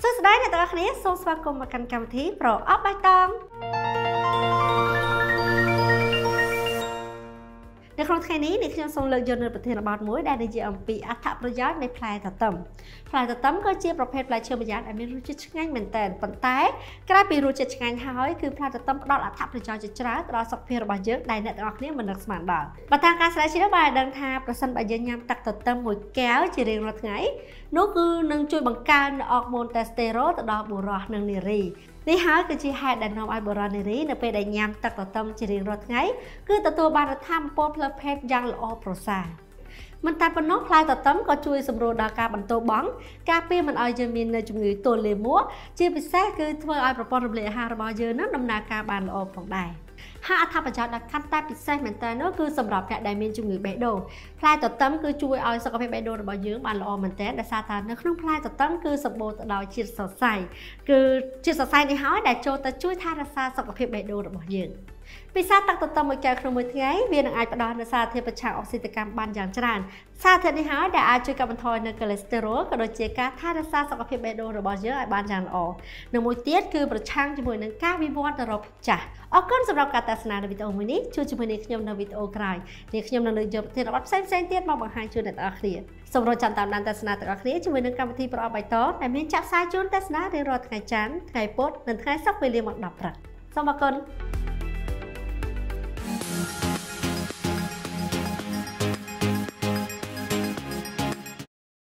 សួស្តីអ្នកទាំងអស់គ្នាសូមស្វាគមន៍មកកាន់កម្មវិធីប្រអប់បៃតងនៅក្នុងថ្ងៃនេះខ្ញុំសូមលើកយកនូវប្រធានបទមួយដែលនិយាយអំពីអត្ថប្រយោជន៍នៃផ្លែទទឹមផ្លែទទឹមគឺជាប្រភេទផ្លែឈើម្យ៉ាងដែលមានរសជាតិឆ្ងាញ់មែនទែនប៉ុន្តែក្រៅពីរសជាតិឆ្ងាញ់ហើយគឺផ្លែទទឹមផ្ដល់អត្ថប្រយោជន៍ជាច្រើនទៅដល់សុខភាពរបស់យើងដែលអ្នកទាំងអស់គ្នាមិននឹកស្មានដល់បើតាមការស្រាវជ្រាវបានដឹងថាប្រសិនបើយើងញ៉ាំទឹកទទឹមមួយកែវជារៀងរាល់ថ្ងៃនោះគឺនឹងជួយបង្កើនអរម៉ូនតេស្តេរ៉ូទៅដល់បុរសនិងនារីនេះហើយគឺជាហេតុដែលនាំឲ្យបុរសនារីនៅពេលដែលញ៉ាំទឹកទទឹមជារៀងរាល់ថ្ងៃគឺទទួលបានថាមពលផ្លូវភេទយ៉ាងល្អប្រសើរមិនតែប៉ុណ្ណោះផ្លែទទឹមក៏ជួយសម្រួលដល់ការបន្ទោបង់ការពារមិនឲ្យយើងមានជំងឺទល់លាមកជាពិសេសគឺធ្វើឲ្យប្រព័ន្ធរំលាយអាហាររបស់យើងនឹងដំណើរការបានល្អផងដែរហើយអត្ថប្រយោជន៍ដែលកាន់តែពិសេសមែនតើនោះគឺសម្រាប់អ្នកដែលមានជំងឺបេះដូងផ្លែទទឹមគឺជួយឲ្យសុខភាពបេះដូងរបស់យើងបានល្អមែនតើដោយសារតែនៅក្នុងផ្លែទទឹមគឺសម្បូរទៅដោយជាតិសរសៃគឺជាតិសរសៃនេះហើយដែលចូលទៅជួយថែរក្សាសុខភាពបេះដូងរបស់យើងពិសាទឹកទទឹមមួយកែវក្នុងមួយថ្ងៃវានឹងអាចផ្ដល់នូវសារធាតុប្រឆាំងអុកស៊ីតកម្មបានយ៉ាងច្រើនសារធាតុនេះហើយដែលអាចជួយកាត់បន្ថយនូវកូលេស្តេរ៉ុលក៏ដូចជាការថែរក្សាសុខភាពបេះដូងរបស់យើងឲ្យបានយ៉ាងល្អនិងមួយទៀតគឺប្រឆាំងជាមួយនឹងការវិវត្តទៅរកភាពចាស់អរគុណសម្រាប់ការទស្សនានៅវីដេអូមួយនេះជួបជាមួយនឹងខ្ញុំនៅវីដេអូក្រោយនេះខ្ញុំនឹងលើកយកប្រធានបទផ្សេងៗទៀតមកបង្ហាញជូនអ្នកទាំងអស់គ្នាសូមរងចាំតាមដានទស្សនាទាំងអស់គ្នាជាមួយនឹងកម្មវិធីប្រអប់បៃតងដែលមានចាក់ផ្សាយជូនទស្សនារៀងរាល់ថ្ងៃច័ន្ទថ្ងៃពុធនិងថ្ងៃសុក្រវេលាម៉ោង 10 ព្រឹកសូមអរគុណ